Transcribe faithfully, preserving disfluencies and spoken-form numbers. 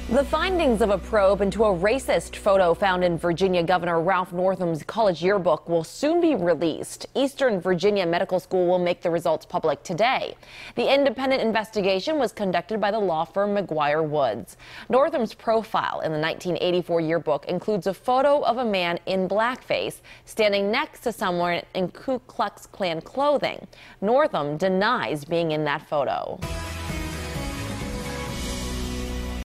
The findings of a probe into a racist photo found in Virginia Governor Ralph Northam's college yearbook will soon be released. Eastern Virginia Medical School will make the results public today. The independent investigation was conducted by the law firm McGuire Woods. Northam's profile in the nineteen eighty-four yearbook includes a photo of a man in blackface standing next to someone in Ku Klux Klan clothing. Northam denies being in that photo.